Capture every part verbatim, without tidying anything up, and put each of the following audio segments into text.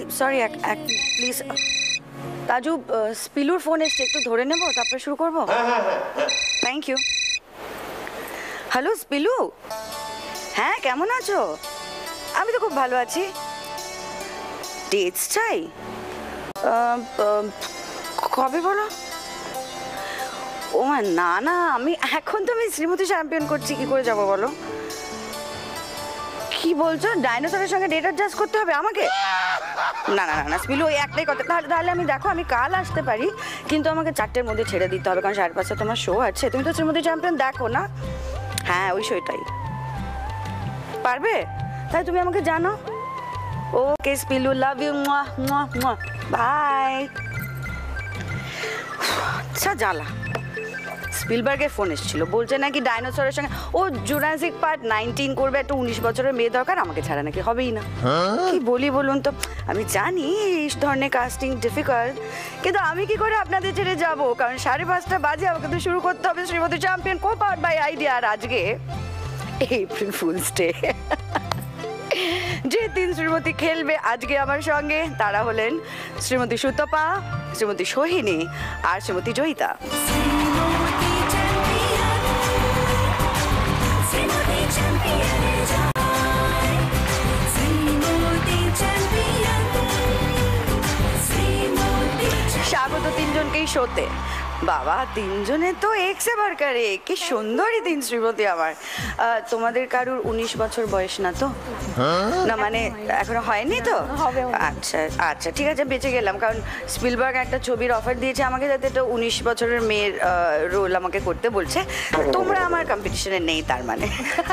Sorry এক এক please Taju স্পিলুর phone এসছে, একটু ধরে নেবো তারপরে শুরু করবো। Thank you. হ্যালো স্পিলু, হ্যাঁ কেমন আছো? আমি তো খুব ভালো আছি। ডেটস চাই? কবে বলো? ও না না, আমি এখন তো আমি শ্রীমতী চ্যাম্পিয়ন করছি, কি করে যাবো বলো? কি বলছো, ডাইনোসরের সঙ্গে ডেট অ্যাডজাস্ট করতে হবে আমাকে? না না না না স্পিলু, ওই একটাই কথা। তাহলে তাহলে আমি দেখো আমি কাল আসতে পারি, কিন্তু আমাকে চারটের মধ্যে ছেড়ে দিতে হবে, কারণ সাড়ে পাঁচটা তোমার শো আছে। তুমি তো শ্রীমতী চ্যাম্পিয়ন দেখো না? হ্যাঁ ওই শোটাই। পারবে? তাহলে তুমি আমাকে জানো। ওকে স্পিলু, লাভ ইউ, মুয়া মুয়া মুয়া, বাই। আচ্ছা জ্বালা, স্পিলবার্গের ফোন এসেছিল, বলছে নাকি ডাইনোসরের সঙ্গে ও জুরাসিক পার্ট নাইনটিন করবে, একটা উনিশ বছরের মেয়ে দরকার, আমাকে ছাড়া নাকি হবেই না। কি বলি বলুন তো, আমি জানি এই ধরনের কাস্টিং ডিফিকাল্ট, কিন্তু আমি কি করে আপনাদের ছেড়ে যাব? কারণ সাড়ে পাঁচটা বাজে আমাকে তো শুরু করতে হবে Srimati champion co powered by Idea. আর আজকে এপ্রিল ফুলস ডে। যে তিন শ্রীমতী খেলবে আজকে আমার সঙ্গে তারা হলেন শ্রীমতী সুতপা, শ্রীমতী সোহিনী আর শ্রীমতী জয়িতা। স্বাগত তিনজনকেই শোতে। বাবা তিনজনে তো এক্সে বারকারে, কি সুন্দরী তিন শ্রীমতী আমার। তোমাদের কারুর উনিশ বছর বয়স না তো? না মানে এখনো হয়নি তো? আচ্ছা আচ্ছা ঠিক আছে, বেঁচে গেলাম, কারণ স্পিলবার্গ একটা ছবির অফার দিয়েছে আমাকে, যাতে একটা উনিশ বছরের মেয়ের রোল আমাকে করতে বলছে। তোমরা আমার কম্পিটিশনে নেই তার মানে?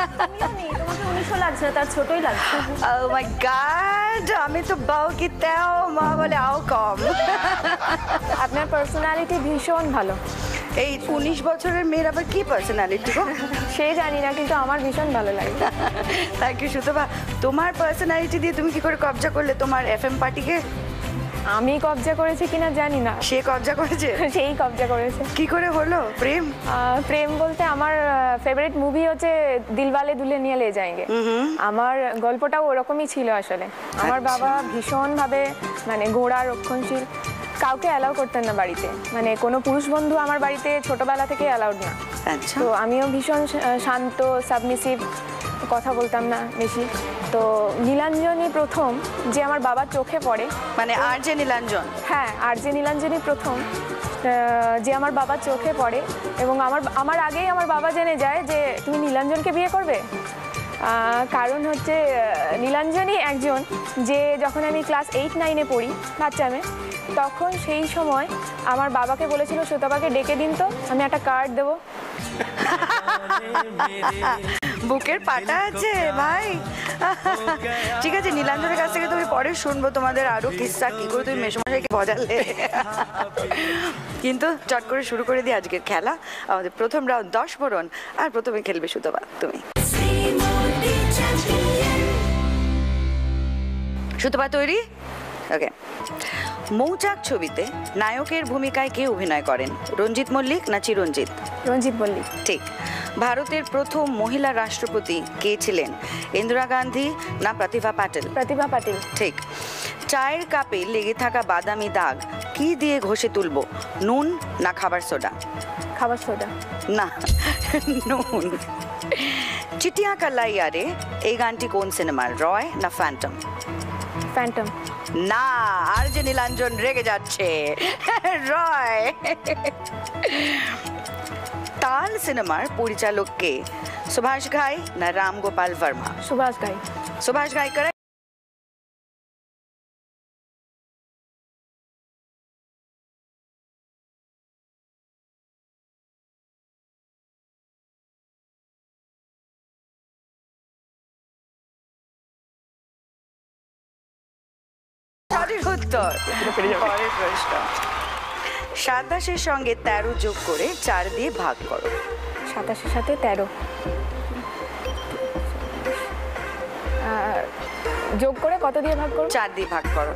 তার ছোটই লাগছে। ও মাই গড, আমি তো বাউ কি তাও মা বলে আও কম। আপনার পার্সোনালিটি ভীষণ ভালো। এই উনিশ বছরের মেয়ের আবার কি পার্সোনালিটি গো? সে জানি না, কিন্তু আমার ভীষণ ভালো লাগে। Thank you Sutapa. তোমার পার্সোনালিটি দিয়ে তুমি কি করে কবজা করলে তোমার এফএম পার্টিকে? আমি কবজা করেছি কিনা জানি না, সে কবজা করেছে। সেই কবজা করেছে। কি করে হলো প্রেম? প্রেম বলতে আমার ফেভারিট মুভি হচ্ছে দিলওয়ালে দুলহানিয়া লে যায়েঙ্গে। আমার গল্পটাও ওরকমই ছিল আসলে। আমার বাবা ভীষণভাবে মানে ঘোড়া রক্ষণশীল, কাউকে অ্যালাউ করতেন না বাড়িতে, মানে কোনো পুরুষ বন্ধু আমার বাড়িতে ছোটবেলা থেকে অ্যালাউড না। আচ্ছা। তো আমিও ভীষণ শান্ত সাবমিসিভ, কথা বলতাম না বেশি। তো নীলাঞ্জনী প্রথম যে আমার বাবার চোখে পড়ে, মানে আর যে নীলাঞ্জন? হ্যাঁ, আর যে নীলাঞ্জনী প্রথম যে আমার বাবার চোখে পড়ে, এবং আমার আমার আগেই আমার বাবা জেনে যায় যে তুমি নীলাঞ্জনকে বিয়ে করবে। কারণ হচ্ছে নীলাঞ্জনী একজন যে যখন আমি ক্লাস এইট নাইনে পড়ি বাচ্চা মেয়ে, তখন সেই সময় আমার বাবাকে বলেছিল সুতপাকে ডেকে দিন তো, আমি একটা কার্ড দেবো। বুকের পাটা আছে ভাই। ঠিক আছে, নীলাঞ্জনের কাছ থেকে তুমি পরে শুনবো তোমাদের আরো কিস্সা, কি করে তুমি মেশমশাইকে বজালে। কিন্তু চট করে শুরু করে দিই আজকের খেলা। আমাদের প্রথম রাউন্ড দশ বরণ, আর প্রথমে খেলবে সুতপা তুমি। সুতপা তৈরি? ওকে। মৌচাক ছবিতে নায়কের ভূমিকায় কে অভিনয় করেন? রঞ্জিত মল্লিক না চিরঞ্জিত? রঞ্জিত মল্লিক। ঠিক। ভারতের প্রথম মহিলা রাষ্ট্রপতি কে ছিলেন? ইন্দিরা গান্ধী না প্রতিভা পাটিল? প্রতিভা পাটিল। ঠিক। চায়ের কাপে লেগে থাকা বাদামি দাগ কি দিয়ে ঘষে তুলবো? নুন না খাবার সোডা? খাবার সোডা। না, নুন। চিটিয়া কালাইয়ারে এই গানটি কোন সিনেমার? রয় না ফ্যান্টম? ফ্যান্টম। না, আর যে নীলাঞ্জন রেগে যাচ্ছে। রয়। তাল সিনেমার পরিচালক কে? সুভাষ ঘাই না রাম গোপাল বর্মা? সুভাষ ঘাই। সুভাষ ঘাই করে। উত্তর। পরের প্রশ্ন। সাতাশের সঙ্গে তেরো যোগ করে চার দিয়ে ভাগ করো। সাতাশের সাথে তেরো যোগ করে কত দিয়ে ভাগ করো? চার দিয়ে ভাগ করো।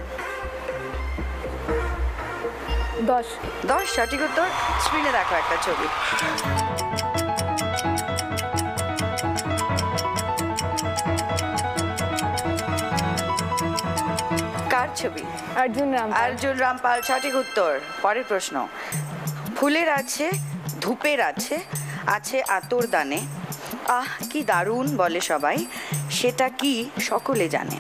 দশ। দশ সঠিক উত্তর। স্ক্রিনে দেখো একটা ছবি। কার ছবি? অর্জুন রামপাল। অর্জুন রামপাল সঠিক উত্তর। পরের প্রশ্ন, ফুলের আছে, ধূপের আছে, আছে আতর দানে, আহ কি দারুণ বলে সবাই, সেটা কি সকলে জানে?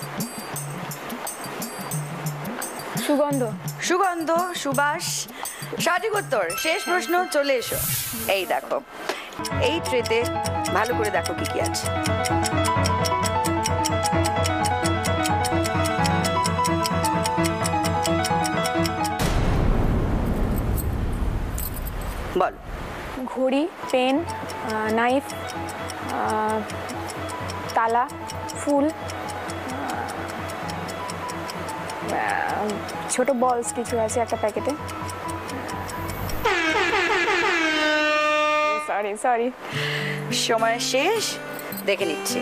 সুগন্ধ। সুগন্ধ, সুবাস সঠিক উত্তর। শেষ প্রশ্ন, চলে এসো। এই দেখো, এই ট্রেতে ভালো করে দেখো কি কি আছে। বল। ঘড়ি, পেন, নাইফ, তালা, ফুল, আহ, ছোট বলস কিছু আছে একটা প্যাকেটে। সরি সরি সময় শেষ, দেখে নিচ্ছি।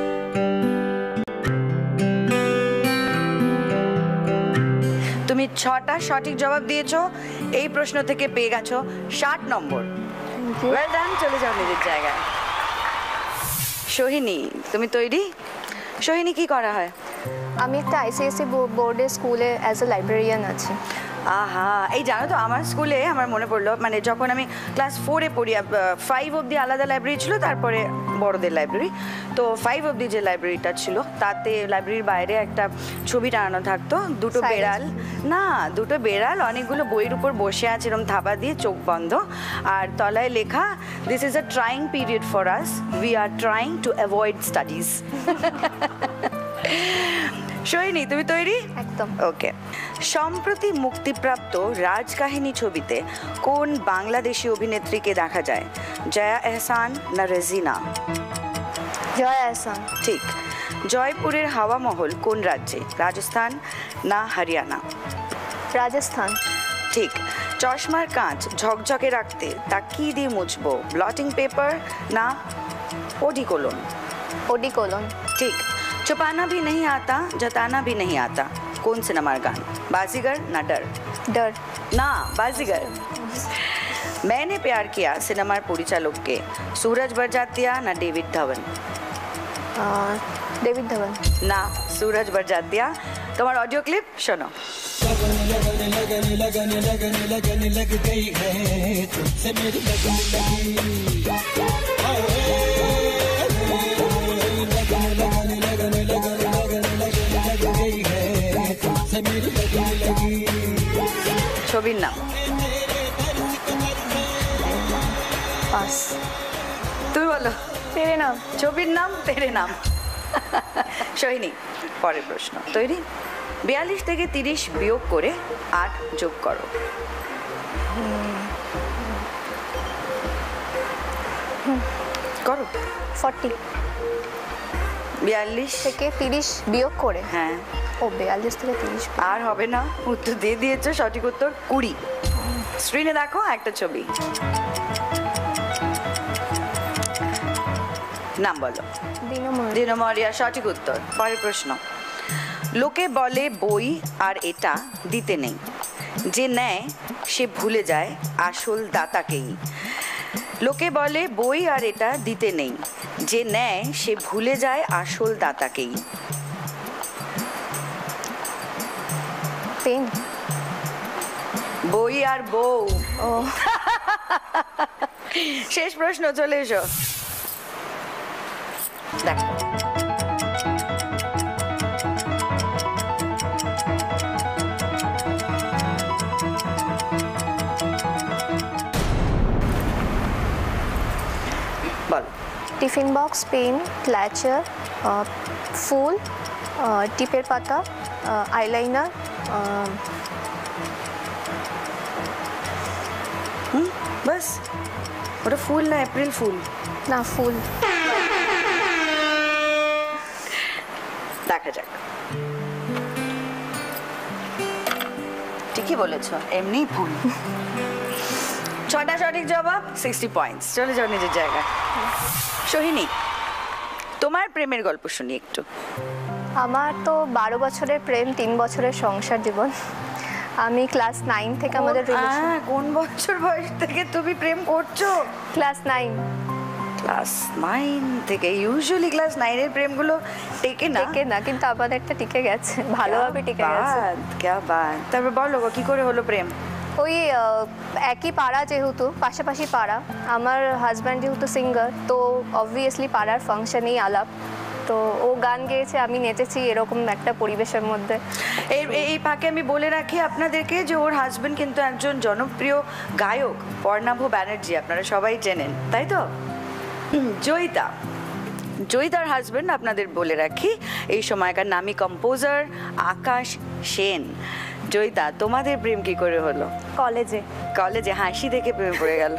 তুমি ছটা সঠিক জবাব দিয়েছো, এই প্রশ্ন থেকে পেয়ে গেছো ষাট নম্বর। ওয়েল ডান, চলে যাও নিজের জায়গায়। সোহিনী, তুমি তৈরি? সোহিনী, কি করা হয়? আমি একটা আইসিএসসি বোর্ডের স্কুলে অ্যাজ এ লাইব্রেরিয়ান আছি। আহা, এই জানো তো আমার স্কুলে আমার মনে পড়লো, মানে যখন আমি ক্লাস ফোরে পড়ি, ফাইভ অবধি আলাদা লাইব্রেরি ছিল, তারপরে বড়দের লাইব্রেরি। তো ফাইভ অবধি যে লাইব্রেরিটা ছিল তাতে লাইব্রেরির বাইরে একটা ছবি টানানো থাকতো, দুটো Silence. বেড়াল, না দুটো বেড়াল অনেকগুলো বইয়ের উপর বসে আছে এরকম থাবা দিয়ে, চোখ বন্ধ, আর তলায় লেখা, this is a trying period for us, we are trying to avoid studies. Sohini, তুমি তৈরি? একদম। ওকে। সম্প্রতি মুক্তিপ্রাপ্ত রাজকাহিনী ছবিতে কোন বাংলাদেশি অভিনেত্রীকে দেখা যায়? জয়া এহসান না রেজিনা? জয়া আহসান। ঠিক। জয়পুরের হাওয়া মহল কোন রাজ্যে? রাজস্থান না হরিয়ানা? রাজস্থান। ঠিক। চশমার কাঁচ ঝকঝকে রাখতে তা কি দিয়ে মুছবো? ব্লটিং পেপার না ওডিকোলন? ওডিকোলন। ठीक। छुपाना भी नहीं आता, जताना भी नहीं आता, कौन सिनेमार गान? बाजीगर ना डर? डर। ना, बाजीगर। मैंने प्यार किया सिनेमार পরিচালককে? सूरज बरजातिया ना David Dhawan? Ah, David Dhawan. না, सूरज बरजातिया। তোমার অডিও ক্লিপ শোনো। ছবির নাম? পাস। তুমি বলো। তেরে নাম। ছবির নাম তেরে নাম। সোহিনী, পরের প্রশ্ন, তৈরি? বিয়াল্লিশ থেকে তিরিশ বিয়োগ করে আট যোগ করো। করো। ফর্টি বিয়াল্লিশ থেকে তিরিশ বিয়োগ করে। হ্যাঁ। ও বিয়াল্লিশ থেকে তিরিশ। আর হবে না, উত্তর দিয়ে দিয়েছো, সঠিক উত্তর কুড়ি। স্ক্রিনে দেখো একটা ছবি, নাম বলো। দিনময়। দিনমরিয়া সঠিক উত্তর। পরের প্রশ্ন, লোকে বলে বই আর এটা দিতে নেই, যে নেয় সে ভুলে যায় আসল দাতাকেই। লোকে বলে বই আর এটা দিতে নেই, যে নেয় সে ভুলে যায় আসল দাতাকেই। পেন। বই আর বউ। ও শেষ প্রশ্ন, চলে এসো। দেখো, বল। টিফিন বক্স, পেন, ক্ল্যাচার, ফুল, টিপের পাতা, আইলাইনার, হুম, বাস? ওটা ফুল না এপ্রিল ফুল? না ফুল। দেখা যাক। ঠিকই বলেছো, এমনি ভুল। ছটা সঠিক জবাব, সিক্সটি পয়েন্টস। চলে যাও নিজের জায়গায়। সোহিনী, তোমার প্রেমের গল্প শুনি একটু। আমার তো বারো বছরের প্রেম, তিন বছরের সংসার জীবন। আমি ক্লাস নাইন থেকে আমাদের রিলেশন। আহ, কোন বছর বয়স থেকে তুমি প্রেম করছো? Class nine. ক্লাস নাইন থেকে ইউজুয়ালি ক্লাস নাইনের প্রেমগুলো টেকে না টিকে না, কিন্তু আমাদেরটা টিকে গেছে, ভালোভাবে টিকে গেছে। বাত, ক্যা বাত। তারপর বলো গো, কি করে হলো প্রেম? ওই আহ, একই পাড়া, যেহেতু পাশাপাশি পাড়া, আমার হাজব্যান্ড যেহেতু সিঙ্গার, তো অবভিয়াসলি পাড়ার ফাংশনেই আলাপ। তো ও গান গেয়েছে, আমি নেচেছি, এরকম একটা পরিবেশের মধ্যে। এই এই ফাঁকে আমি বলে রাখি আপনাদেরকে যে ওর হাজবেন্ড কিন্তু একজন জনপ্রিয় গায়ক, পর্ণাভ ব্যানার্জি, আপনারা সবাই চেনেন, তাই তো? হুম, জয়িতা জয়িতার হাজবেন্ড আপনাদের বলে রাখি এই সময়কার নামী কম্পোজার আকাশ সেন। জয়িতা, তোমাদের প্রেম কি করে হলো? কলেজে। কলেজে হাসি দেখে প্রেমে পড়ে গেল।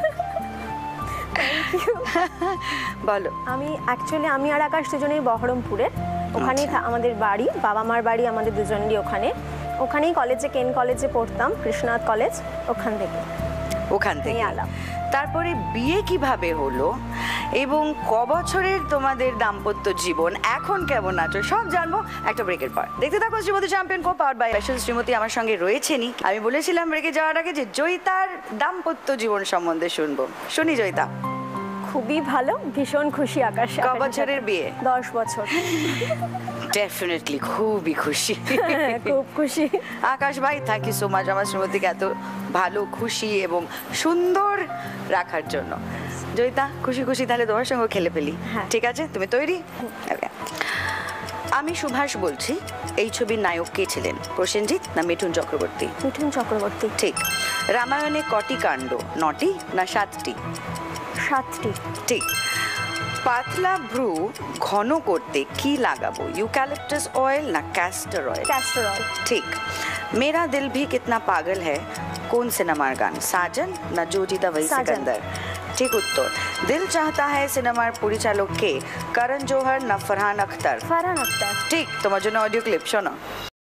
বলো। আমি অ্যাকচুয়ালি আমি আর আকাশ দুজনেই বহরমপুরের, ওখানেই থা- আমাদের বাড়ি, বাবা মার বাড়ি আমাদের দুজনেরই ওখানে। ওখানেই কলেজে, কেন কলেজে পড়তাম, কৃষ্ণনাথ কলেজ, ওখান থেকে ওখান থেকে এই আলাপ। তারপরে বিয়ে কিভাবে হলো এবং ক বছরের তোমাদের দাম্পত্য জীবন, এখন কেমন আছো, সব জানবো একটা ব্রেকের পর। দেখতে থাকো Srimati champion co power by special. Srimati আমার সঙ্গে রয়েছেনই। আমি বলেছিলাম ব্রেকে যাওয়ার আগে যে জয়িতার দাম্পত্য জীবন সম্বন্ধে শুনবো। শুনি জয়িতা। খুবই ভালো, ভীষণ খুশি আকাশ। ক বছরের বিয়ে? দশ বছর। ডেফিনেটলি খুবই খুশি। খুব খুশি। আকাশ ভাই, থ্যাংক ইউ সো মাচ আমার শ্রীমতীকে এত ভালো, খুশি এবং সুন্দর রাখার জন্য। জয়িতা, খুশি খুশি তাহলে তোমার সঙ্গে খেলে ফেলি। হ্যাঁ। ঠিক আছে, তুমি তৈরি? Okay. আমি সুভাষ বলছি। এই ছবির নায়ক কে ছিলেন, প্রসেনজিৎ না মিঠুন চক্রবর্তী? মিঠুন চক্রবর্তী। ঠিক। রামায়ণে কটি কাণ্ড, নটি না সাতটি? সাতটি। ঠিক। পাতলা ভ্রু ঘন করতে কি লাগাবো, ইউক্যালিপটাস অয়েল না ক্যাস্টর অয়েল? Castor oil. ঠিক। মেরা দিল ভি কিতনা পাগল হ্যায় কোন সিনেমার গান, সাজন না জো জিতা ওহি সাজন। সিকন্দর? ঠিক উত্তর। দিল চাহতা হ্যায় সিনেমার পরিচালক কে, করণ জোহর না ফরহান আখতার? ফারহান আখতার। ঠিক। তোমার জন্য অডিও ক্লিপ শোনো।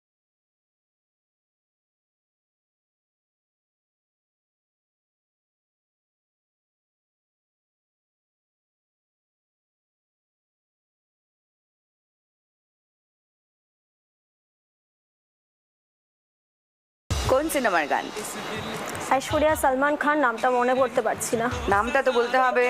কোন সিনেমার গান? ঐশ্বরিয়া সালমান খান, নামটা মনে করতে পারছি না। নামটা তো বলতে হবে।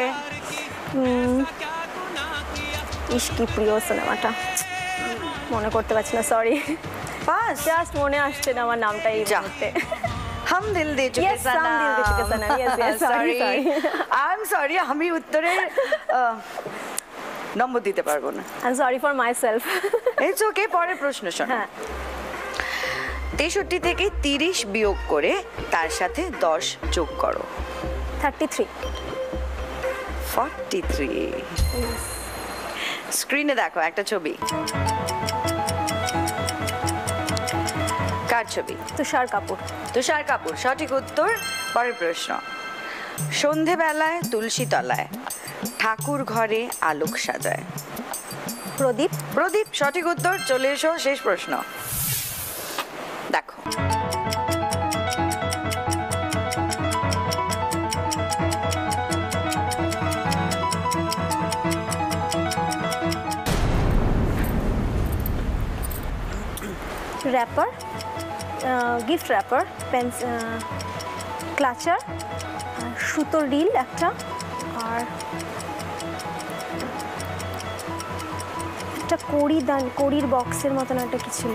ইশকি প্রিয় সিনেমাটা মনে করতে পারছি না, সরি। পাস। জাস্ট মনে আসছে না আমার নামটা এই যা। মুহূর্তে। हम दिल दे चुके Yes, हम Dil De Chuke Sanam. Yes, yes, sorry, sorry. I am sorry, আমি উত্তরের আহ, নম্বর দিতে পারবো না। I'm sorry for myself. It's okay. পরের প্রশ্ন শোনো। হ্যাঁ। তেষট্টি থেকে তিরিশ বিয়োগ করে তার সাথে দশ যোগ করো। Thirty three. Forty three. স্ক্রিনে দেখো একটা ছবি। কার ছবি? তুষার কাপুর। তুষার কাপুর সঠিক উত্তর। পরের প্রশ্ন। সন্ধেবেলায় তুলসী তলায় ঠাকুর ঘরে আলোক সাজায়? প্রদীপ। প্রদীপ সঠিক উত্তর। চলে এসো শেষ প্রশ্ন। দেখো। Wrapper, gift wrapper, pens, clutcher, সুতোর রিল একটা, আর একটা কড়ি দান, কড়ির বক্সের মতন একটা কি ছিল।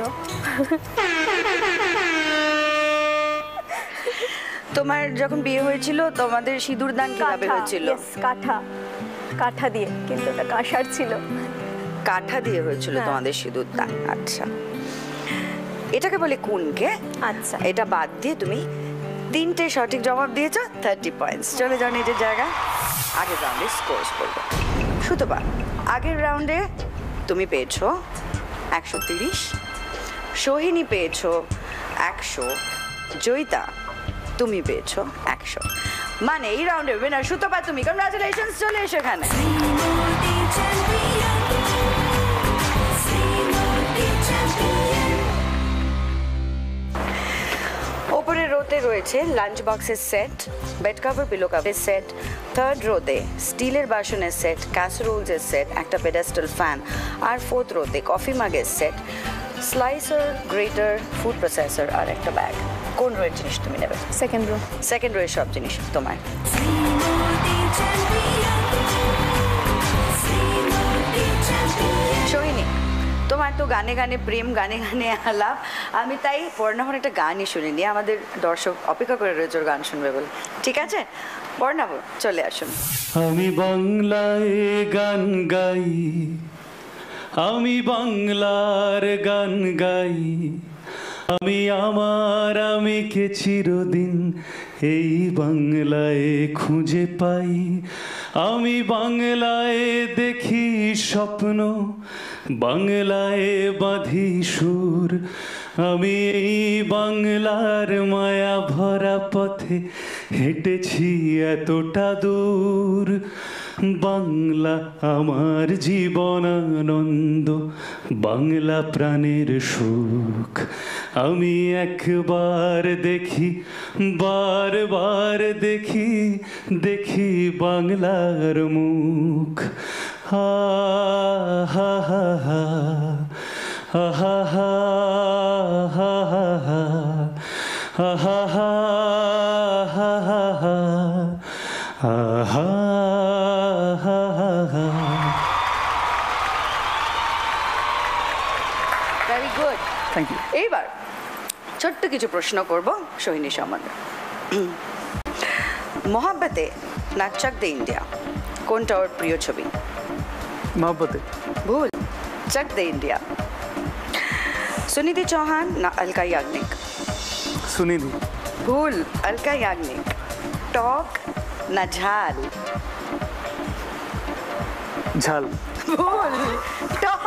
তোমার যখন বিয়ে হয়েছিল তোমাদের সিঁদুর দান কিভাবে কাঁঠা, হয়েছিল? yes, কাঁঠা, কাঁঠা দিয়ে, কিন্তু ওটা কাঁসার ছিল। কাঁঠা দিয়ে হয়েছিল হ্যাঁ। তোমাদের সিঁদুর দান। আচ্ছা, এটাকে বলে কুনকে। আচ্ছা। এটা বাদ দিয়ে তুমি তিনটে সঠিক জবাব দিয়েছো, থার্টি পয়েন্টস। চলে যাও নিজের জায়গায়। আগের রাউন্ডে স্কোর্স করবো। সুতপা, আগের রাউন্ডে তুমি পেয়েছো একশো তিরিশ, সোহিনী পেয়েছো একশো, জয়িতা তুমি পেয়েছো একশো। মানে এই রাউন্ডে উইনার সুতপা তুমি। কংগ্রাচুলেশনস। চলে এসো এখানে। ওপরের রোতে রয়েছে লাঞ্চ বক্সের সেট, বেড কভার, পিলো কভারের সেট। থার্ড রোতে স্টিলের বাসনের সেট, ক্যাসেরোলসের সেট, একটা পেডেস্টাল ফ্যান। আর ফোর্থ রোতে কফি মাগের set, slicer, grater, food processor আর একটা ব্যাগ। কোন রোয়ের জিনিস তুমি নেবে? Second rho. সেকেন্ড রোয়ের সব জিনিস তোমার। গানে গানে প্রেম, গানে গানে আলাপ, আমি তাই বর্ণাভর একটা গানই শুনিনি, আমাদের দর্শক অপেক্ষা করে রয়েছে ওর গান শুনবে বলে। ঠিক আছে বর্ণাভর, চলে আসুন। আমি বাংলায় গান গাই, আমি বাংলার গান গাই, আমি আমার আমিকে চিরদিন এই বাংলায় খুঁজে পাই। আমি বাংলায় দেখি স্বপ্ন, বাংলায় বাঁধি সুর, আমি এই বাংলার মায়া ভরা পথে হেঁটেছি এতটা দূর। বাংলা আমার জীবনানন্দ, বাংলা প্রাণের সুখ। আমি একবার দেখি, বারবার দেখি, দেখি বাংলার মুখ। হা হা হা হা হা হা হা হা হা হা হা হা হা হা আহা হা হা হা। Very good, thank you. এইবার ছোট্ট কিছু প্রশ্ন করব সোহিনী সম্বন্ধে। মোহাব্বতে না চাক দে ইন্ডিয়া, কোনটা ওর প্রিয় ছবি? মহব্বতে। ভুল, চাক দে ইন্ডিয়া। সুনিধি চৌহান না अलका याग्निक? সুনিধি। ভুল, अलका याग्निक। টক না ঝাল? ঝাল। ভুল, টক।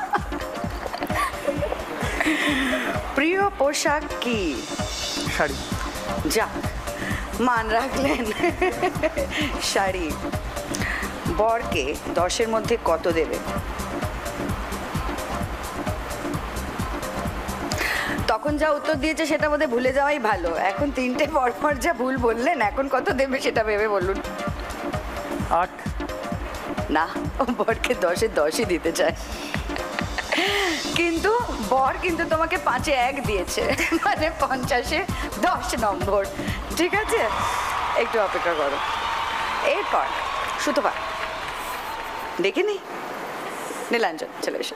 প্রিয় পোশাক কি? শাড়ি। যাক, মান রাখলেন। শাড়ি। বরকে দশের মধ্যে কত দেবে? তখন যা উত্তর দিয়েছে সেটা বোধহয় ভুলে যাওয়াই ভালো। এখন তিনটে পরপর যা ভুল বললেন, এখন কত দেবে সেটা ভেবে বলুন। আট। না, ও বরকে দশে দশই দিতে চায়, কিন্তু বর কিন্তু তোমাকে পাঁচে এক দিয়েছে, মানে পঞ্চাশে দশ নম্বর। ঠিক আছে, একটু অপেক্ষা করো। এরপর সুতপা দেখিনি, নীলাঞ্জন চলে এসো।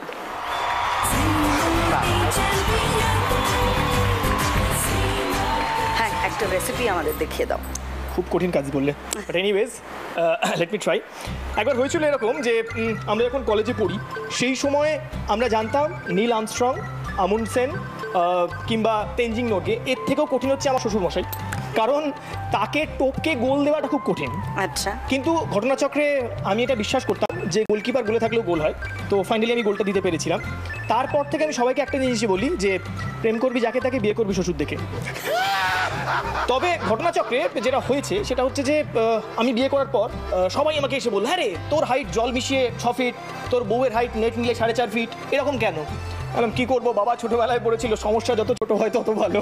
হ্যাঁ, একটা রেসিপি আমাদের দেখিয়ে দাও। খুব কঠিন কাজ বললে, but anyways let me try. একবার হয়েছিল এরকম যে উম, আমরা যখন কলেজে পড়ি সেই সময় আমরা জানতাম নীল আর্মস্ট্রং, আমুন্ডসেন আহ, কিংবা তেনজিং নোরগে এর থেকেও কঠিন হচ্ছে আমার শ্বশুরমশাই, কারণ তাকে টোপকে গোল দেওয়াটা খুব কঠিন। আচ্ছা, কিন্তু ঘটনাচক্রে আমি এটা বিশ্বাস করতাম যে গোলকিপার গোলে থাকলেও গোল হয়, তো ফাইনালি আমি গোলটা দিতে পেরেছিলাম। তারপর থেকে আমি সবাইকে একটা জিনিসই বলি যে প্রেম করবি যাকে তাকে, বিয়ে করবি শ্বশুর দেখে। তবে ঘটনাচক্রে যেটা হয়েছে সেটা হচ্ছে যে আহ, আমি বিয়ে করার পর আহ, সবাই আমাকে এসে বলল, হ্যাঁ রে তোর হাইট জল মিশিয়ে ছ ফিট, তোর বউয়ের হাইট নেট মিলিয়ে সাড়ে চার ফিট, এরকম কেন? আমি কি করবো, বাবা ছোটবেলায় পড়েছিল সমস্যা যত ছোট হয় তত ভালো।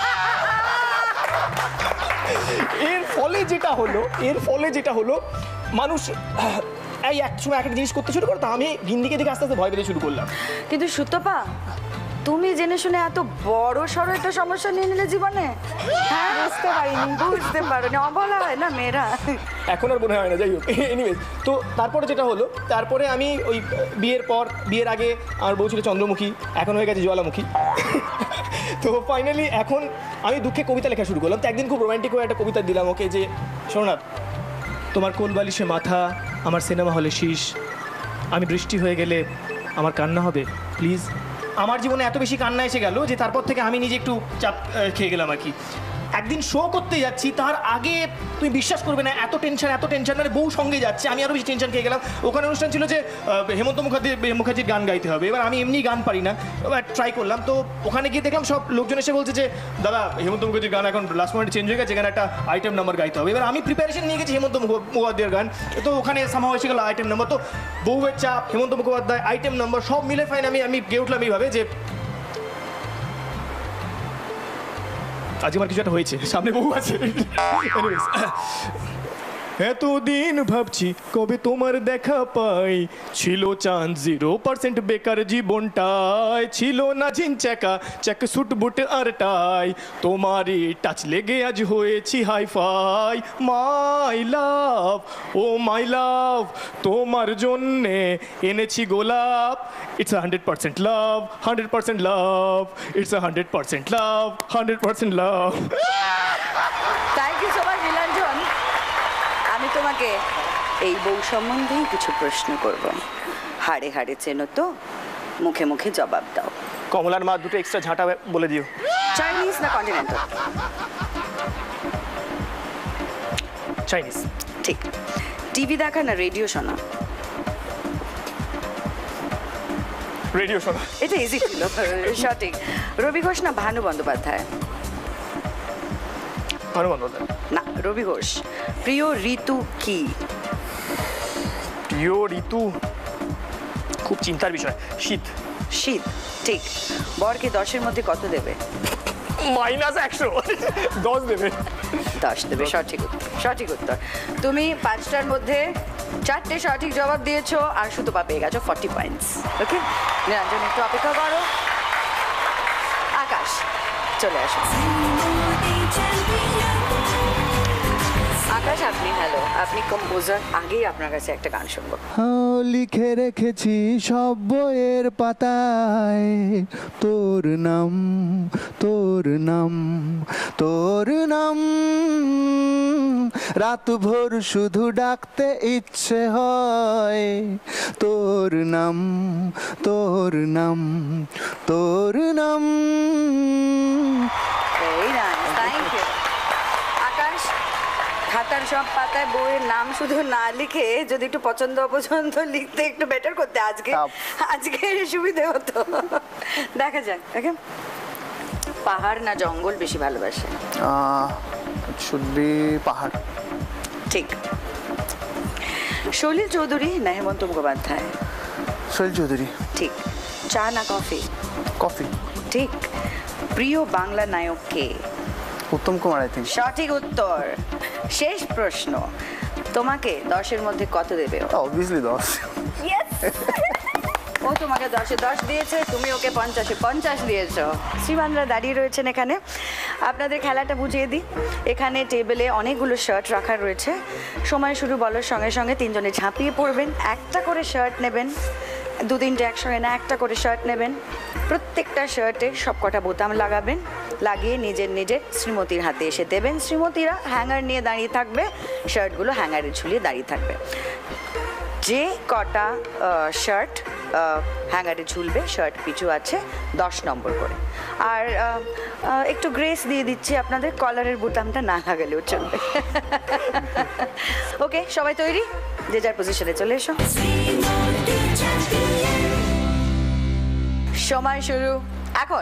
এর ফলে যেটা হলো এর ফলে যেটা হলো মানুষ আহ, এই এক সময় একটা জিনিস করতে শুরু করতো, আমি হিন্দিকে দিকে আস্তে আস্তে ভয় পেতে শুরু করলাম। কিন্তু সুতপা, তুমি জেনে শুনে এত বড় সড়ো একটা সমস্যা নিয়ে নিলে জীবনে? হ্যাঁ, বুঝতে পারিনি। বুঝতে পারোনি, অবলা হয় না মেয়েরা। এখন আর মনে হয় না, যাই হোক। এনিওয়েজ, তো তারপরে যেটা হলো, তারপরে আমি ওই বিয়ের পর, বিয়ের আগে আমার বউ ছিল চন্দ্রমুখী, এখন হয়ে গেছে জ্বালামুখী। তো ফাইনালি এখন আমি দুঃখে কবিতা লেখা শুরু করলাম। তো একদিন খুব রোম্যান্টিক হয়ে একটা কবিতা দিলাম ওকে যে, শোনো না, তোমার কোলবালিশে মাথা, আমার সিনেমা হলে শীষ, আমি বৃষ্টি হয়ে গেলে আমার কান্না হবে প্লিজ। আমার জীবনে এত বেশি কান্না এসে গেল যে তারপর থেকে আমি নিজে একটু চাপ আহ, খেয়ে গেলাম আর কি। একদিন শো করতে যাচ্ছি, তার আগে তুমি বিশ্বাস করবে না, এত টেনশন এত টেনশন, মানে বউ সঙ্গে যাচ্ছে, আমি আরও বেশি টেনশন খেয়ে গেলাম। ওখানে অনুষ্ঠান ছিল যে আহ, হেমন্ত মুখার্জি মুখার্জির গান গাইতে হবে। এবার আমি এমনি গান পারি না, এবার ট্রাই করলাম। তো ওখানে গিয়ে দেখলাম সব লোকজন এসে বলছে যে, দাদা হেমন্ত মুখার্জির গান এখন লাস্ট মিনিটে চেঞ্জ হয়ে গেছে, এখানে একটা আইটেম নাম্বার গাইতে হবে। এবার আমি প্রিপারেশন নিয়ে গেছি হেমন্ত মুখোপাধ্যায়ের গান, তো ওখানে সামহাও এসে গেল আইটেম নাম্বার। তো বউয়ের চাপ, হেমন্ত মুখোপাধ্যায়, আইটেম নাম্বার সব মিলে ফাইন আমি আমি গিয়ে উঠলাম এইভাবে যে, আজ আমার কিছু একটা হয়েছে, সামনে বউ আছে। Anyways, এতদিন ভাবছি কবে তোমার দেখা পাই, ছিল চান্স জিরো পার্সেন্ট বেকার জীবনটায়, ছিল না ঝিন চাকা চেক সুট বুট আর টাই, তোমারই টাচ লেগে আজ হয়েছি হাই ফাই। মাই লাভ ও মাই লাভ, তোমার জন্যে এনেছি গোলাপ, it's a hundred percent love, hundred percent love, it's a hundred percent love, hundred percent love. Thank you so much Nilanjan. আমি তোমাকে এই বউ সম্বন্ধেই কিছু প্রশ্ন করব। হাড়ে হাড়ে চেনো তো, মুখে মুখে জবাব দাও। কমলার মা দুটো এক্সট্রা ঝাঁটা বলে দিও। চাইনিজ না কন্টিনেন্টাল? চাইনিজ। ঠিক। টিভি দেখা না রেডিও শোনা? রেডিও শোনা। এটা ইজি ছিল, সঠিক। রবি ঘোষ না ভানু বন্দ্যোপাধ্যায়? ভানু বন্দ্যোপাধ্যায়। না, রবি ঘোষ। প্রিয় ঋতু কি? প্রিয় ঋতু খুব চিন্তার বিষয়, শীত। শীত, ঠিক। বরকে দশের মধ্যে কত দেবে? মাইনাস একশো, দশ দেবে। দশ দেবে, সঠিক উত্তর, সঠিক উত্তর। তুমি পাঁচটার মধ্যে চারটে সঠিক জবাব দিয়েছো আর সুতপা পেয়ে গেছো ফর্টি পয়েন্টস। ওকে, নিরঞ্জন একটু অপেক্ষা করো। আকাশ চলে আসো। আকাশ, আপনি হ্যালো, আপনি কম্পোজার, আগেই আপনার কাছে একটা গান শুনবো। লিখে রেখেছি সব বইয়ের পাতায় তোর নাম, তোর নাম, তোর নাম, রাত ভোর শুধু ডাকতে ইচ্ছে হয় তোর নাম, তোর নাম, তোর নাম। এই না, থ্যাংক ইউ। আকাশ, খাতার সব পাতায় বইয়ের নাম শুধু না লিখে যদি একটু পছন্দ অপছন্দ লিখতে একটু বেটার করতে, আজকে আজকে সুবিধে হতো। দেখা যাক। ওকে, পাহাড় না জঙ্গল বেশি ভালোবাসে? শুড বি পাহাড়। ঠিক। সলিল চৌধুরী না হেমন্ত মুখোপাধ্যায়? সলিল চৌধুরী। ঠিক। চা না কফি? কফি। ঠিক। প্রিয় বাংলা নায়ক কে? Uttam Kumar, I think. সঠিক উত্তর। শেষ প্রশ্ন, তোমাকে দশের মধ্যে কত দেবে? অবভিয়াসলি দশ। ও তোমাকে দশে দশ দিয়েছে, তুমি ওকে পঞ্চাশে পঞ্চাশ দিয়েছো। শ্রীমানরা দাঁড়িয়ে রয়েছেন এখানে। আপনাদের খেলাটা বুঝিয়ে দিই। এখানে টেবিলে অনেকগুলো শার্ট রাখা রয়েছে। সময় শুরু বলার সঙ্গে সঙ্গে তিনজনে ঝাঁপিয়ে পড়বেন, একটা করে শার্ট নেবেন, দু তিনটে একসঙ্গে না, একটা করে শার্ট নেবেন। প্রত্যেকটা শার্টে সব কটা বোতাম লাগাবেন, লাগিয়ে নিজের নিজের শ্রীমতীর হাতে এসে দেবেন। শ্রীমতীরা হ্যাঙ্গার নিয়ে দাঁড়িয়ে থাকবে, শার্টগুলো হ্যাঙ্গারে ঝুলিয়ে দাঁড়িয়ে থাকবে। যে কটা শার্ট হ্যাঙ্গারে ঝুলবে শার্ট পিছু আছে দশ নম্বর করে। আর একটু গ্রেস দিয়ে দিচ্ছি আপনাদের, কলারের বোতামটা না লাগালেও চলবে। ওকে, সবাই তৈরি? যে যার পজিশনে চলে এসো। সময় শুরু এখন।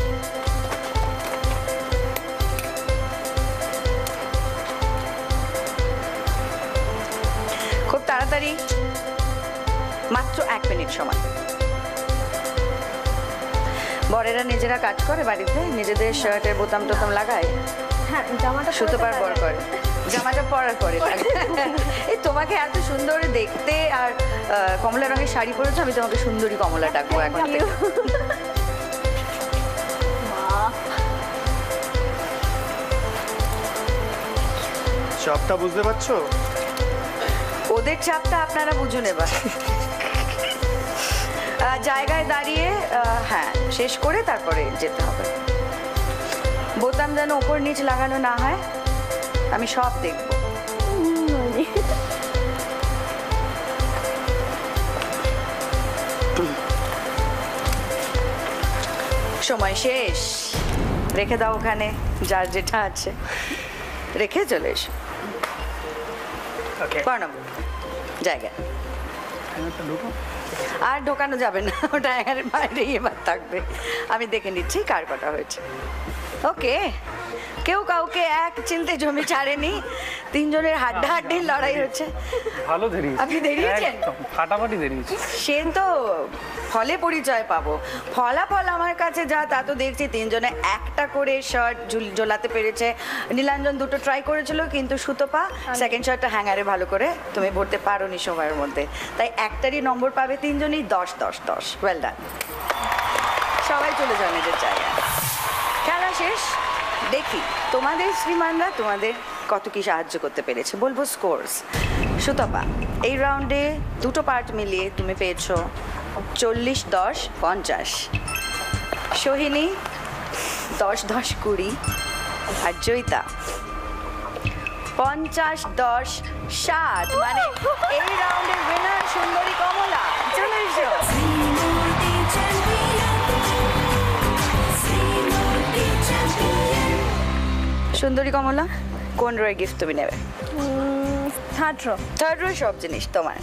খুব তাড়াতাড়ি, মাত্র এক মিনিট সময়। বরেরা নিজেরা কাজ করে বাড়িতে, নিজেদের শার্টের বোতাম টোতাম লাগায়। হ্যাঁ, জামাটা সুতোপার বর করে, জামাটা পরার পরে। এই তোমাকে এত সুন্দর দেখতে, আর কমলা রঙের শাড়ি পরেছো, আমি তোমাকে সুন্দরী কমলা ডাকবো এখন থেকে। চাপটা বুঝতে পারছো? ওদের চাপটা আপনারা বুঝুন এবার। জায়গায় দাঁড়িয়ে হ্যাঁ শেষ করে তারপরে যেতে হবে। বোতাম যেন ওপর নিচ লাগানো না হয়, আমি সব দেখব। সময় শেষ। রেখে দাও ওখানে যার যেটা আছে, রেখে চলে এসো। ওকে, প্রণাম। জায়গা হ্যাঙ্গারটা ঢুকো। আর ঢোকানো যাবে না, ওটা এর বাইরেই এবার থাকবে। আমি দেখে নিচ্ছি কার কটা হয়েছে। ওকে, কেউ কাউকে এক চিলতে জমি ছাড়েনি, তিনজনের হাড্ডাহাড্ডির লড়াই হচ্ছে। ভালো দেরিয়েছে। আপনি দেরিয়েছেন? একদম, ফাটাফাটি দেরিয়েছে। সে তো ফলে পরিচয় পাবো, ফলাফল আমার কাছে যা তা তো দেখছি তিনজনে একটা করে শার্ট ঝোলাতে পেরেছে। নীলাঞ্জন দুটো ট্রাই করেছিল কিন্তু সুতপা সেকেন্ড শার্টটা হ্যাঙ্গারে ভালো করে তুমি ভরতে পারোনি সময়ের মধ্যে, তাই একটারই নম্বর পাবে তিনজনই, দশ দশ দশ। ওয়েল ডান, সবাই চলে যাও নিজের জায়গায়। খেলা শেষ, দেখি তোমাদের শ্রীমানরা তোমাদের কত কি সাহায্য করতে পেরেছে। বলবো স্কোরস। সুতপা, এই রাউন্ডে দুটো পার্ট মিলিয়ে তুমি পেয়েছো চল্লিশ দশ পঞ্চাশ। সোহিনী দশ দশ কুড়ি। আর জয়িতা পঞ্চাশ দশ ষাট। মানে এই রাউন্ডের উইনার সুন্দরী কমলা। চলে এসো। সুন্দরী কমলা, কোন রোয়ের গিফট তুমি নেবে? Third rho. থার্ড রো সব জিনিস তোমার।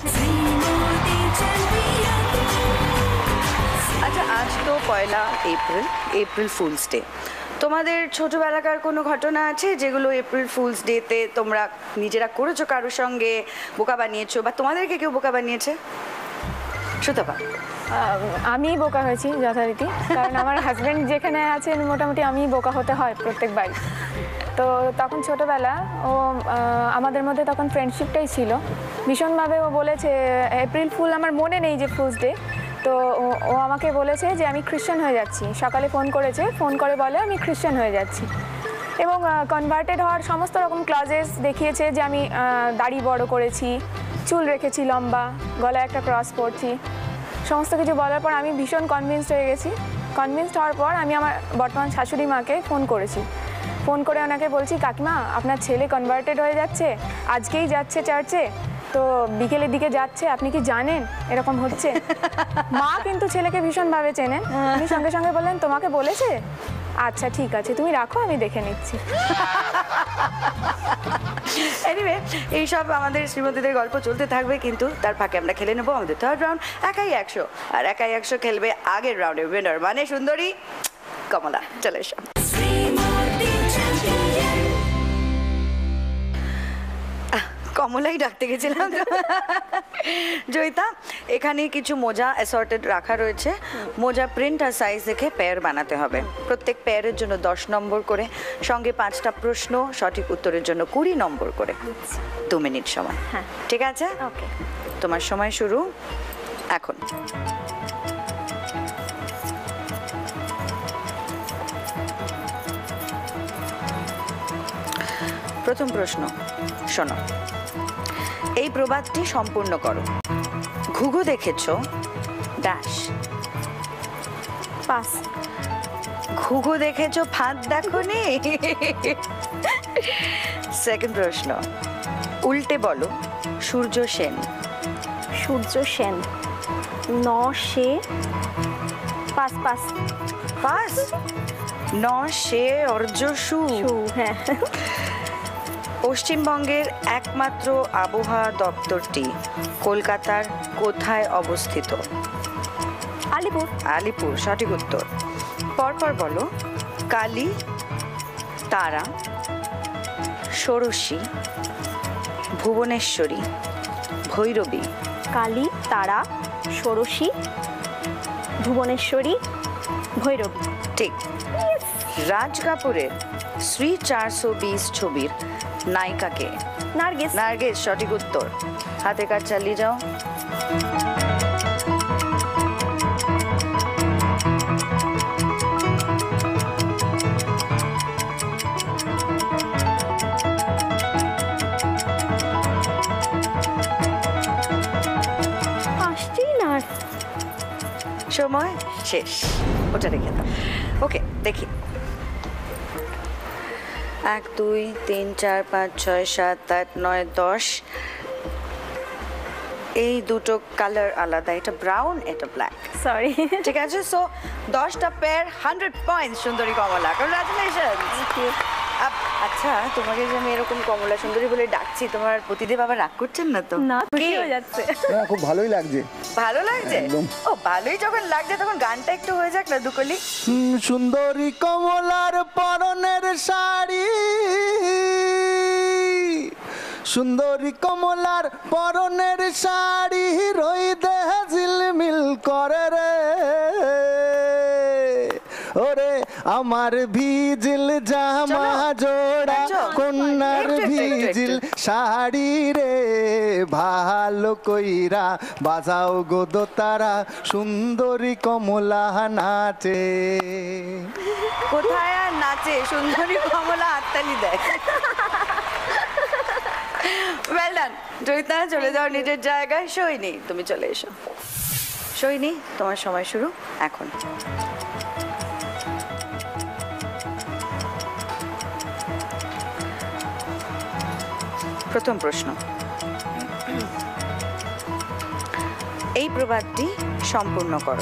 আচ্ছা, আজ তো পয়লা এপ্রিল, এপ্রিল ফুলস ডে। তোমাদের ছোটবেলাকার কোনো ঘটনা আছে যেগুলো এপ্রিল ফুলস ডেতে তোমরা নিজেরা করেছো, কারোর সঙ্গে বোকা বানিয়েছো বা তোমাদেরকে কেউ বোকা বানিয়েছে? সুতপা? আমি বোকা হয়েছি যথারীতি, কারণ আমার হাজব্যান্ড যেখানে আছেন মোটামুটি আমি বোকা হতে হয় প্রত্যেকবার। তো তখন ছোটোবেলা ও আমাদের মধ্যে তখন ফ্রেন্ডশিপটাই ছিল ভীষণভাবে। ও বলেছে এপ্রিল ফুল, আমার মনে নেই যে ফুলস ডে, তো ও আমাকে বলেছে যে আমি খ্রিশ্চান হয়ে যাচ্ছি। সকালে ফোন করেছে, ফোন করে বলে আমি খ্রিশ্চান হয়ে যাচ্ছি, এবং কনভার্টেড হওয়ার সমস্ত রকম ক্লজেস দেখিয়েছে যে আমি দাড়ি বড় করেছি, চুল রেখেছি লম্বা, গলায় একটা ক্রস পরছি। সমস্ত কিছু বলার পর আমি ভীষণ কনভিন্সড হয়ে গেছি। কনভিন্সড হওয়ার পর আমি আমার বর্তমান শাশুড়ি মাকে ফোন করেছি। ফোন করে ওনাকে বলছি, কাকিমা আপনার ছেলে কনভার্টেড হয়ে যাচ্ছে, আজকেই যাচ্ছে চার্চে, তো বিকেলের দিকে যাচ্ছে, আপনি কি জানেন এরকম হচ্ছে? মা কিন্তু ছেলেকে ভীষণভাবে চেনেন। উনি সঙ্গে সঙ্গে বললেন তোমাকে বলেছে? আচ্ছা ঠিক আছে, তুমি রাখো, আমি দেখে নিচ্ছি। এনিওয়ে, এইসব আমাদের শ্রীমতীদের গল্প চলতে থাকবে, কিন্তু তার ফাঁকে আমরা খেলে নেবো আমাদের থার্ড রাউন্ড একাই একশো। আর একাই একশো খেলবে আগের রাউন্ডের উইনার, মানে সুন্দরী কমলা। চলে এসো। কমলাই ডাকতে গেছিলাম। জয়িতা, এখানে কিছু মোজা অ্যাসর্টেড রাখা রয়েছে। মোজা প্রিন্ট আর সাইজ দেখে পেয়ার বানাতে হবে। প্রত্যেক পেয়ারের জন্য দশ নম্বর করে, সঙ্গে পাঁচটা প্রশ্ন, সঠিক উত্তরের জন্য কুড়ি নম্বর করে। দু মিনিট সময়। হ্যাঁ, ঠিক আছে? ওকে, তোমার সময় শুরু এখন। প্রথম প্রশ্ন শোনো, এই প্রবাদটি সম্পূর্ণ করো। ঘুঘু দেখেছো ড্যাশ। পাস। ঘুঘু দেখেছো ফাঁদ দেখোনি। সেকেন্ড প্রশ্ন, উল্টে বলো সূর্য সেন। সূর্য সেন। ন সে। Pass pass pass. ন সে অর্য সু। হ্যাঁ। পশ্চিমবঙ্গের একমাত্র আবহাওয়া দপ্তরটি কলকাতার কোথায় অবস্থিত? আলিপুর। আলিপুর সঠিক উত্তর। পরপর বলো, কালী, তারা, ষোড়শী, ভুবনেশ্বরী, ভৈরবী। কালী, তারা, ষোড়শী, ভুবনেশ্বরী, ভৈরবী। ঠিক। রাজ কাপুরের শ্রী চারশো বিশ ছবির নায়িকাকে? নার্গিস। নার্গিস সঠিক উত্তর। হাতে কাজ চালিয়ে যাও। আসছেই না। সময় শেষ, ওটা রেখে দাও। ওকে, দেখি। এক দুই তিন চার পাঁচ ছয় সাত আট নয় দশ। এই দুটো কালার আলাদা, এটা ব্রাউন, এটা ব্ল্যাক। সরি। ঠিক আছে, সো দশটা পেয়ার, হান্ড্রেড পয়েন্ট সুন্দরী কমলা। কংগ্রাচুলেশন। আপ- আচ্ছা তোমাকে যে আমি এরকম কমলা সুন্দরী বলে ডাকছি, তোমার পতিদেব আবার রাগ করছেন না তো? না, খুশি কে? হয়ে যাচ্ছে। না খুব ভালোই লাগছে। ভালো লাগছে? একদম। ও ভালোই যখন লাগছে তখন গানটা একটু হয়ে যাক না দুকলি। হুম, সুন্দরী কমলার পরনের শাড়ি, সুন্দরী কমলার পরনের শাড়ি রই দেহ ঝিলমিল করে রে, ওরে আমার ভিজিল জামা জোড়া নাচো। কন্যার একটু, একটু, একটু, একটু। ভিজিল শাড়ি রে, ভালো কইরা বাজাও গো দোতারা, সুন্দরী কমলা নাচে। কোথায় আর নাচে, সুন্দরী কমলা হাততালি দেয়। ওয়েল ডান জয়িতা, চলে যাও নিজের জায়গায়। সৈনী তুমি চলে এসো। সৈনী তোমার সময় শুরু এখন। প্রথম প্রশ্ন, এই প্রবাদটি সম্পূর্ণ করো।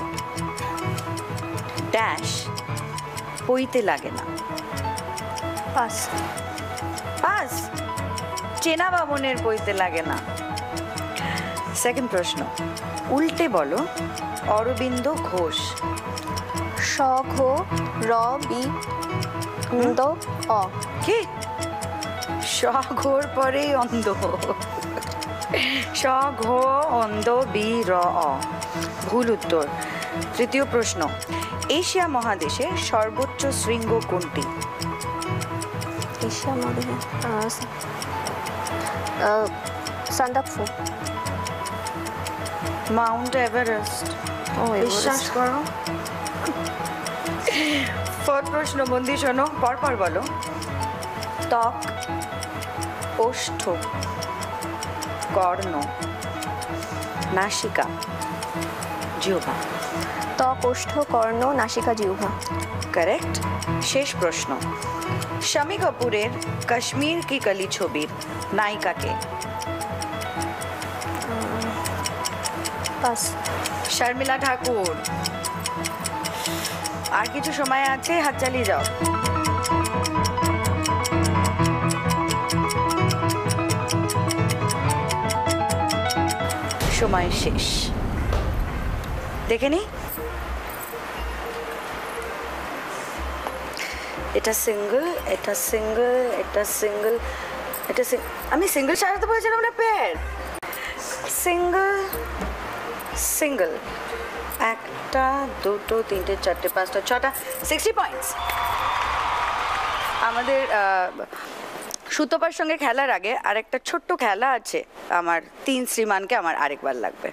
ড্যাশ পইতে লাগে না। পাস। পাস, চেনা বামনের বইতে লাগে না। সেকেন্ড প্রশ্ন, উল্টে বলো অরবিন্দ ঘোষ। স ঘো র বি ন্দ অ। কি সঘোর পরেই অন্ধ, সঘো অন্ধ বি র অ, ভুল উত্তর। তৃতীয় প্রশ্ন, এশিয়া মহাদেশে সর্বোচ্চ শৃঙ্গ কোনটি? এশিয়া মহাদেশে সান্দাকফু। Mount Everest. ও বিশ্বাস করো। ফোর্থ প্রশ্ন, মন দিয়ে শোনো, পরপর বলো। ত্বক, ওষ্ঠ, কর্ণ, নাসিকা, জিহ্বা। ত্বক, ওষ্ঠ, কর্ণ, নাসিকা, জিহ্বা। কারেক্ট। শেষ প্রশ্ন, শামী কাপুরের কাশ্মীর কি কলি ছবির নায়িকাকে? পাস। শর্মিলা ঠাকুর। আর কিছু সময় আছে, হাত চালিয়ে যাও। সময় শেষ। দেখে নি, এটা সিঙ্গেল, এটা সিঙ্গেল, এটা সিঙ্গেল, এটা sing- আমি সিঙ্গেল সাজাতে বলেছিলাম না পেয়ার। সিঙ্গেল সিঙ্গেল, একটা দুটো তিনটে চারটে পাঁচটা ছটা, সিক্সটি পয়েন্টস। আমাদের আহ, সুতপার সঙ্গে খেলার আগে আরেকটা ছোট্ট খেলা আছে আমার। তিন শ্রীমানকে আমার আরেকবার লাগবে।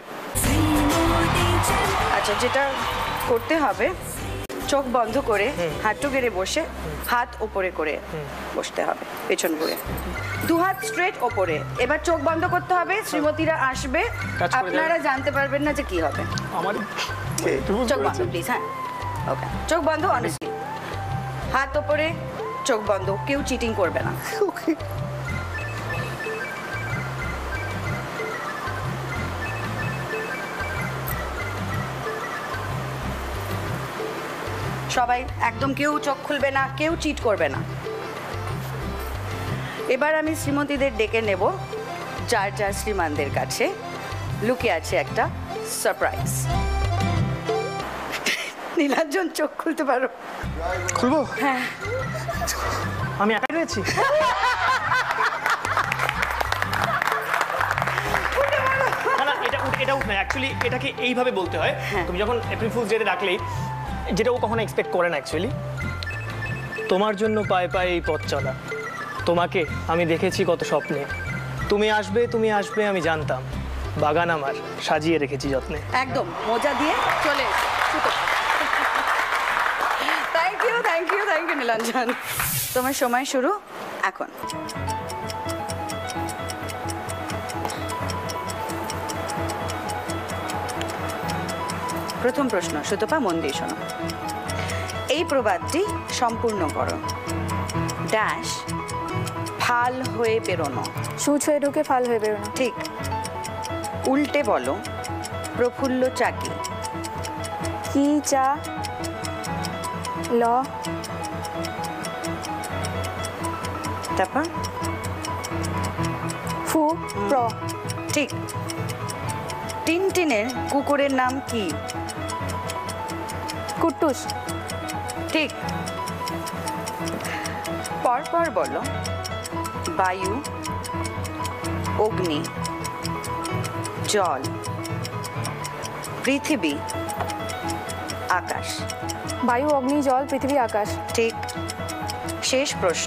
আচ্ছা, যেটা করতে হবে, চোখ বন্ধ করে হাঁটু গেড়ে বসে হাত ওপরে করে বসতে হবে, পেছন করে দু হাত স্ট্রেট ওপরে। এবার চোখ বন্ধ করতে হবে, শ্রীমতীরা আসবে, কাজ করে আপনারা জানতে পারবেন না যে কি হবে। আমার চোখ বন্ধ প্লিজ। হ্যাঁ, ওকে, চোখ বন্ধ। অনেস্টলি হাত ওপরে, চোখ বন্ধ, কেউ চিটিং করবে না। সবাই একদম, কেউ চোখ খুলবে না, কেউ চিট করবে না। এবার আমি শ্রীমতীদের ডেকে নেব, যার যার শ্রীমানদের কাছে লুকিয়ে আছে একটা সারপ্রাইজ। নীলাঞ্জন চোখ খুলতে পারো? খুলবো? হ্যাঁ। আমি একাই রয়েছি। না না, এটা উঠ- এটা উঠ না, অ্যাকচুয়ালি এটাকে এইভাবে বলতে হয়। তুমি যখন এপ্রিল ফুলস ডেতে ডাকলেই, যেটা ও কখনো এক্সপেক্ট করে না অ্যাকচুয়ালি। তোমার জন্য পায়ে পায়ে এই পথ চলা, তোমাকে আমি দেখেছি কত স্বপ্নে, তুমি আসবে তুমি আসবে আমি জানতাম, বাগান আমার সাজিয়ে রেখেছি যত্নে। একদম মোজা দিয়ে চলে এসো। Thank you thank you thank you Nilanjan. তোমার সময় শুরু এখন। প্রথম প্রশ্ন, সুতপা মন দিয়ে শোনো। এই প্রবাদটি সম্পূর্ণ করো। ড্যাশ ফাল হয়ে বেরোনো। সূচ হয়ে ঢুকে ফাল হয়ে বেরোনো। ঠিক। উল্টে বলো প্রফুল্ল চাকি। কি চা ল তারপর ফু প্র ঠিক। টিনটিনের কুকুরের নাম কি? কুট্টুস ঠিক। পরপর বলো। বায়ু, অগ্নি, জল, পৃথিবী, আকাশ। বায়ু অগ্নি জল পৃথিবী আকাশ। ঠিক। শেষ প্রশ্ন।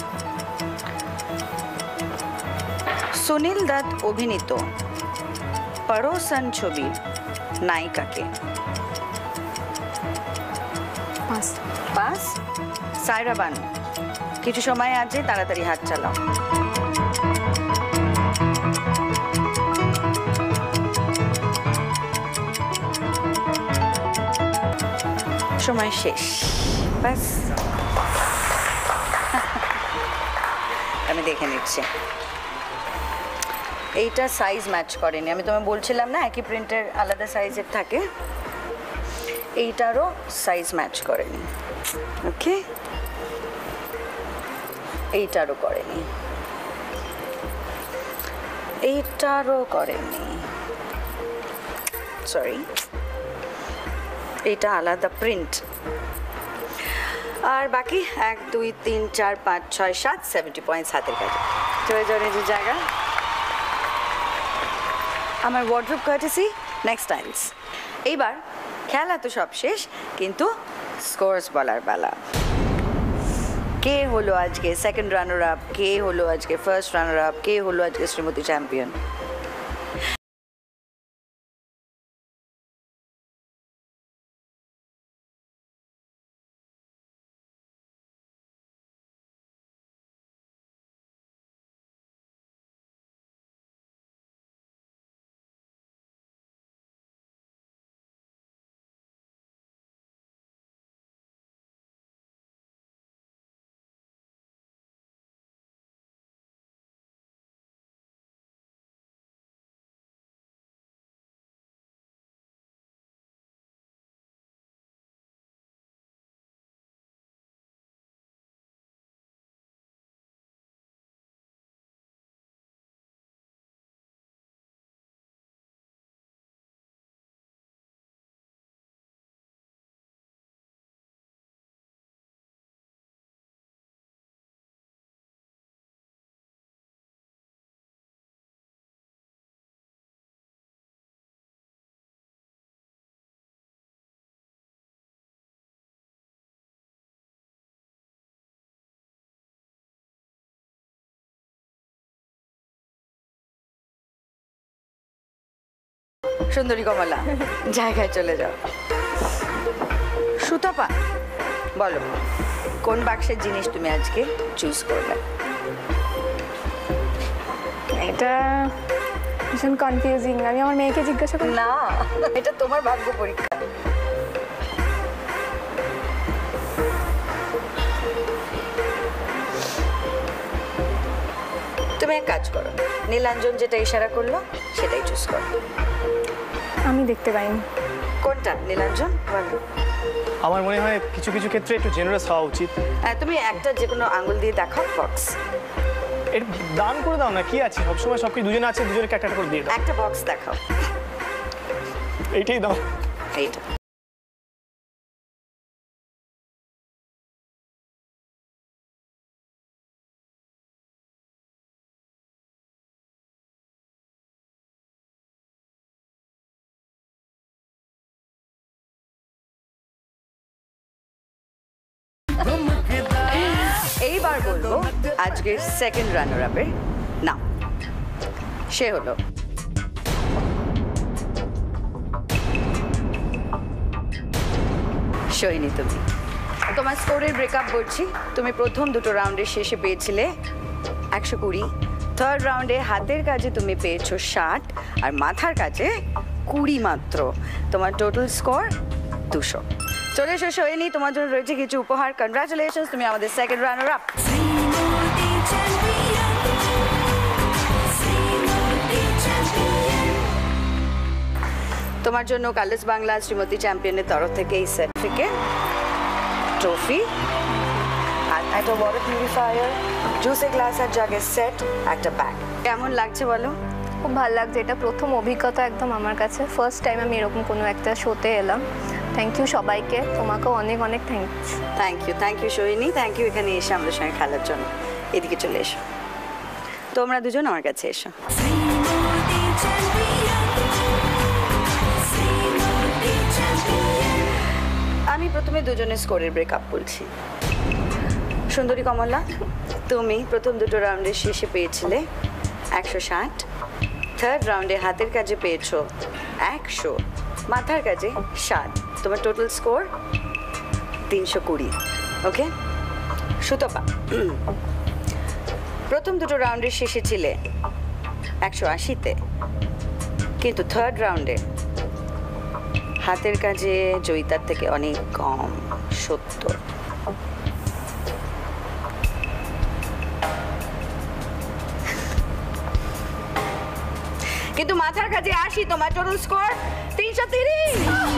সুনীল দত্ত অভিনীত পড়োসন ছবির নায়িকাকে? পাঁচ পাস। সায়রা বানু, কিছু সময় আছে, তাড়াতাড়ি হাত চালাও। সময় শেষ। বাস, আমি দেখে নিচ্ছি। এইটা সাইজ ম্যাচ করেনি, আমি তোমায় বলছিলাম না একই প্রিন্টের আলাদা সাইজের থাকে, এইটারও সাইজ ম্যাচ করেনি। ওকে, এইটারও করেনি, এইটারও করেনি, সরি, এইটা আলাদা প্রিন্ট। আর বাকি এক দুই তিন চার পাঁচ ছয় সাত সেভেন্টি পয়েন্টস হাতের কাছে চলে যাও নিজের জায়গা। আমার ওয়ার্ড্রোব কার্টেসি নেক্সট টাইলস। এইবার খেলা তো সব শেষ, কিন্তু স্কোরস বলার বেলা। কে হলো আজকে সেকেন্ড রানার আপ, কে হলো আজকে ফার্স্ট রানার আপ, কে হলো আজকে শ্রীমতী চ্যাম্পিয়ন? সুন্দরী কমলা, জায়গায় চলে যাও। সুতপা, বলো কোন বাক্সের জিনিস তুমি আজকে চুজ করলে? এটা ভীষণ কনফিউজিং, আমি আমার মেয়েকে জিজ্ঞাসা করি। না, এটা তোমার ভাগ্য পরীক্ষা। তুমি এক কাজ করো, নীলাঞ্জন যেটা ইশারা করলো সেটাই চুজ করো। আমি দেখতে পাইনি। কোনটা নীলাঞ্জন বলো? আমার মনে হয় কিছু কিছু ক্ষেত্রে একটু জেনারেস হওয়া উচিত। হ্যাঁ, তুমি একটা যে কোনো আঙুল দিয়ে দেখাও বক্স। এটা দান করে দাও না, কি আছে, সবসময় সব কিছু দুজনে আছে, দুজনকে একটা একটা করে দিয়ে দাও। একটা বক্স দেখাও। এইটাই দাও। এইটা এইবার বলবো আজকের সেকেন্ড রানার আপের নাম। সে হলো সৈনী। তুমি তোমার স্কোরের ব্রেকআপ বলছি। তুমি প্রথম দুটো রাউন্ডের শেষে পেয়েছিলে একশো কুড়ি, থার্ড রাউন্ডে হাতের কাজে তুমি পেয়েছো ষাট, আর মাথার কাজে কুড়ি মাত্র। তোমার টোটাল স্কোর দুশো। চলে এসো সৈনী, তোমার জন্য রয়েছে কিছু উপহার। কনগ্রাচুলেশনস, তুমি আমাদের সেকেন্ড রানার আপ। তোমার জন্য কালার্স বাংলা শ্রীমতী চ্যাম্পিয়নের তরফ থেকে এই সার্টিফিকেট, ট্রফি আর একটা ওয়াটার পিউরিফায়ার, জুসে গ্লাস আর জাগের সেট, একটা ব্যাগ। কেমন লাগছে বলো? খুব ভালো লাগছে, এটা প্রথম অভিজ্ঞতা একদম আমার কাছে, ফার্স্ট টাইম আমি এরকম কোনো একটা শোতে এলাম। থ্যাংক ইউ সবাইকে, তোমাকেও অনেক অনেক thank you. Thank you thank you Sohini, thank you এখানে এসে আমাদের সঙ্গে খেলার জন্য। এদিকে চলে এসো, তোমরা দুজন আমার কাছে এসো। আমি প্রথমে দুজনের স্কোরের ব্রেকআপ বলছি। সুন্দরী কমলা, তুমি প্রথম দুটো রাউন্ডের শেষে পেয়েছিলে একশো ষাট, থার্ড রাউন্ডে হাতের কাজে পেয়েছো একশো, মাথার কাজে ষাট, তোমার টোটাল স্কোর তিনশো কুড়ি। ওকে সুতপা, প্রথম দুটো রাউন্ডের শেষে ছিলে একশো আশিতে, কিন্তু থার্ড রাউন্ডে হাতের কাজে জয়িতার থেকে অনেক কম, সত্তর। কিন্তু মাথার কাজে আশি, তোমার টোটাল স্কোর তিনশো তিরিশ।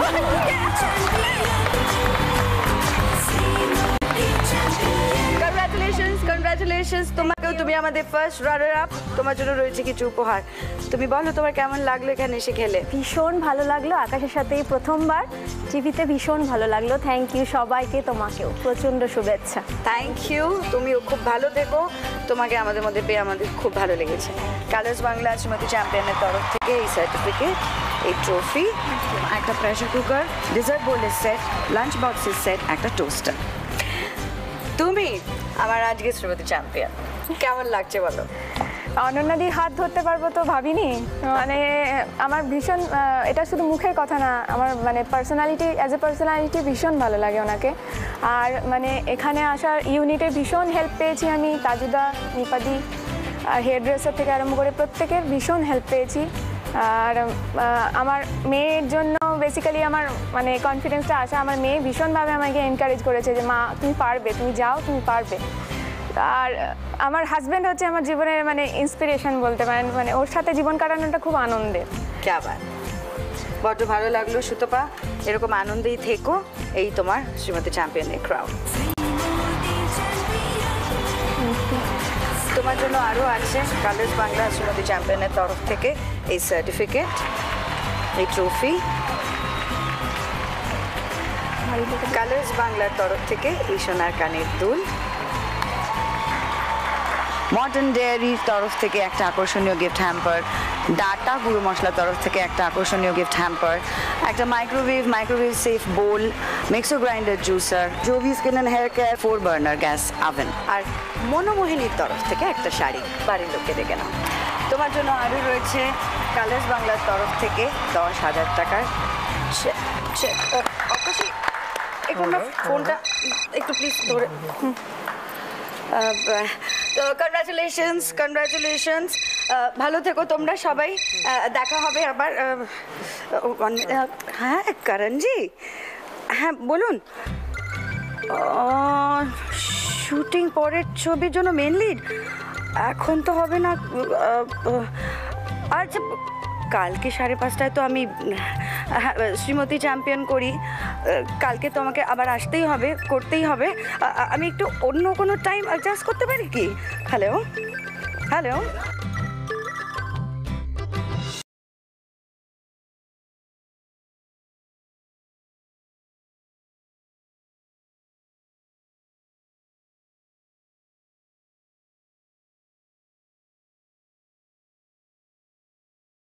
কনগ্রাচুলেশনস কনগ্রাচুলেশনস তোমাকেও, তুমি আমাদের ফার্স্ট রানার আপ, তোমার জন্য রয়েছে কিছু উপহার। তুমি বলো তোমার কেমন লাগলো এখানে এসে খেলে? ভীষণ ভালো লাগলো, আকাশের সাথে এই প্রথমবার টিভিতে ভীষণ ভালো লাগলো। থ্যাংক ইউ সবাইকে, তোমাকেও প্রচণ্ড শুভেচ্ছা। থ্যাংক ইউ, তুমিও খুব ভালো থেকো, তোমাকে আমাদের মধ্যে পেয়ে আমাদের খুব ভালো লেগেছে। কালার্স বাংলা শ্রীমতী চ্যাম্পিয়নের তরফ থেকে এই সার্টিফিকেট, এই ট্রফি, একটা প্রেসার কুকার, ডেজার্ট বোলের সেট, লাঞ্চ বক্সের সেট, একটা টোস্টার। তুমি আমার আজকে শ্রীমতী চ্যাম্পিয়ন, কেমন লাগছে বলো? অনন্যাদির হাত ধরতে পারবো তো ভাবিনি, মানে আমার ভীষণ, এটা শুধু মুখের কথা না, আমার মানে পার্সোনালিটি, অ্যাজ এ পার্সোনালিটি ভীষণ ভালো লাগে ওনাকে। আর মানে এখানে আসার ইউনিটে ভীষণ হেল্প পেয়েছি আমি, তাজুদা, নিপাদি, আর হেয়ার ড্রেসার থেকে আরম্ভ করে প্রত্যেকের ভীষণ হেল্প পেয়েছি। আর আমার মেয়ের জন্য বেসিক্যালি আমার মানে কনফিডেন্সটা আসা, আমার মেয়ে ভীষণভাবে আমাকে এনকারেজ করেছে যে মা তুমি পারবে, তুমি যাও, তুমি পারবে। আর আমার হাজব্যান্ড হচ্ছে আমার জীবনের মানে ইন্সপিরেশন বলতে পারেন, মানে ওর সাথে জীবন কাটানোটা খুব আনন্দের। কে আবার বড্ড ভালো লাগলো সুতপা, এরকম আনন্দেই থেকো, এই তোমার শ্রীমতী চ্যাম্পিয়নের ক্রাউড। তোমার জন্য আরও আছে কালার্স বাংলা শ্রীমতী চ্যাম্পিয়নের তরফ থেকে এই সার্টিফিকেট, এই ট্রফি, কালার্স বাংলার তরফ থেকে এই সোনার কানের দুল, মডার্ন ডেয়ারির তরফ থেকে একটা আকর্ষণীয় গিফট হ্যাম্পার, ডাটা গুঁড়ো মশলার তরফ থেকে একটা আকর্ষণীয় গিফট হ্যাম্পার, একটা microwave microwave safe bowl, mixer grinder juicer, Jovees skin and hair care four burner gas oven, আর মনোমোহিনীর তরফ থেকে একটা শাড়ি, বাড়ির লোককে ডেকে নাও। তোমার জন্য আরও রয়েছে কালার্স বাংলার তরফ থেকে দশ হাজার টাকার অবশ্যই। এখানে ফোনটা একটু প্লিজ ধরে, তো কনগ্রাচুলেশনস কনগ্রাচুলেশনস ভালো থেকো তোমরা সবাই, দেখা হবে আবার। হ্যাঁ করণজি, হ্যাঁ বলুন। শুটিং পরের ছবির জন্য মেন লিড এখন তো হবে না, আচ্ছা কালকে সাড়ে পাঁচটায় তো আমি শ্রীমতী চ্যাম্পিয়ন করি, কালকে তো আমাকে আবার আসতেই হবে, করতেই হবে। আমি একটু অন্য কোনো টাইম অ্যাডজাস্ট করতে পারি কি? Hello hello